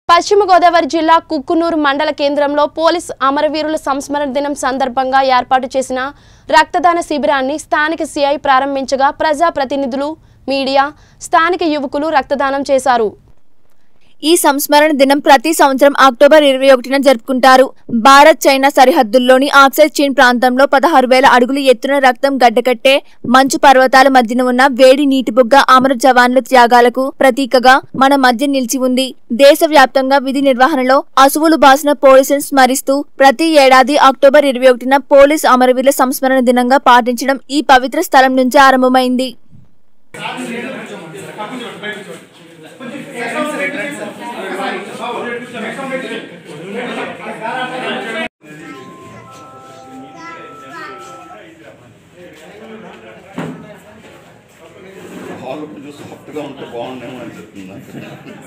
పశ్చిమ గోదావరి జిల్లా కుక్కునూరు మండల కేంద్రంలో పోలీస్ అమరవీరుల సంస్మరణ దినం సందర్భంగా ఏర్పాటు చేసిన రక్తదాన శిబిరాన్ని స్థానిక సిఐ ప్రారంభించగా ప్రజా ప్రతినిధులు, మీడియా, స్థానిక యువకులు రక్తదానం చేశారు. ఈ సంస్మరణ దినం ప్రతి సంవత్సరం అక్టోబర్ 21న జరుపుకుంటారు. భారత్ చైనా సరిహద్దుల్లోని ఆక్సైడ్ చీన్ ప్రాంతంలో 16,000 అడుగుల ఎత్తున రక్తం గడ్డకట్టే మంచు పర్వతాల మధ్యన ఉన్న వేడి నీటి బుగ్గ అమర జవాన్ల త్యాగాలకు ప్రతీకగా మన మధ్య నిలిచి ఉంది. దేశవ్యాప్తంగా విధి నిర్వహణలో అసువులు బాసిన పోలీసులను స్మరిస్తూ ప్రతి ఏడాది అక్టోబర్ 21న పోలీస్ అమరవీరుల సంస్మరణ దినంగా పాటించడం ఈ పవిత్ర స్థలం నుంచి ఆరంభమైంది. హాల్ కొంచెం సాఫ్ట్గా ఉంటే బాగుండేమో అనిపిస్తుంది.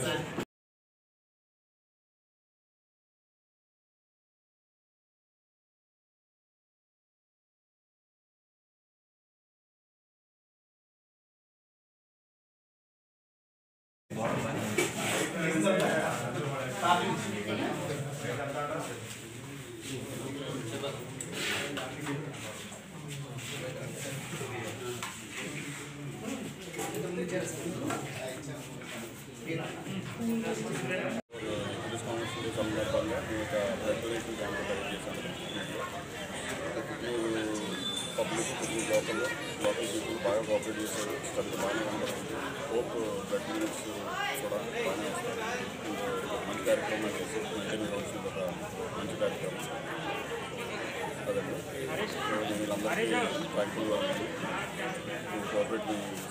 సందర్భంగా రెగ్యులేషన్ పబ్లిక్ లోకల్ పీపుల్ బాగా కోఆపరేట్ చేశారు. అది బాగానే ఉంది. హోప్ బ్లడ్ యూనిట్స్ కూడా బాగానే వస్తారు. మంచి కార్యక్రమాలు చేసి మెయింటైన్ కౌన్సిల్ ఒక మంచి కార్యక్రమం అదండి. వీళ్ళందరికీ థ్యాంక్ఫుల్గా ఉంది. కోఆపరేట్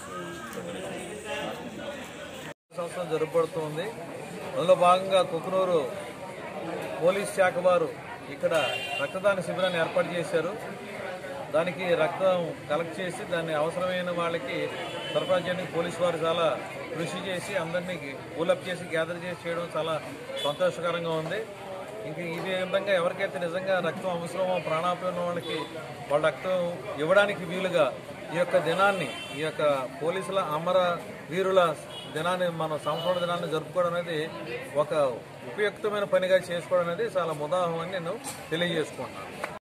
సంవత్సరం జరుపబడుతుంది. అందులో భాగంగా కుక్కునూరు పోలీస్ శాఖ వారు ఇక్కడ రక్తదాన శిబిరాన్ని ఏర్పాటు చేశారు. దానికి రక్తం కలెక్ట్ చేసి దాన్ని అవసరమైన వాళ్ళకి సరఫరా చేయడానికి పోలీసు వారు చాలా కృషి చేసి అందరినీ పూలప్ చేసి గ్యాదర్ చేసి చేయడం చాలా సంతోషకరంగా ఉంది. ఇంక ఇదే విధంగా ఎవరికైతే నిజంగా రక్తం అవసరమో ప్రాణాపాయం ఉన్న వాళ్ళకి వాళ్ళ రక్తం ఇవ్వడానికి వీలుగా ఈ యొక్క దినాన్ని, ఈ యొక్క పోలీసుల అమర వీరుల దినాన్ని, మన సంస్మరణ దినాన్ని జరుపుకోవడం అనేది ఒక ఉపయుక్తమైన పనిగా చేసుకోవడం అనేది చాలా ముదాహం అని నేను తెలియజేసుకుంటున్నాను.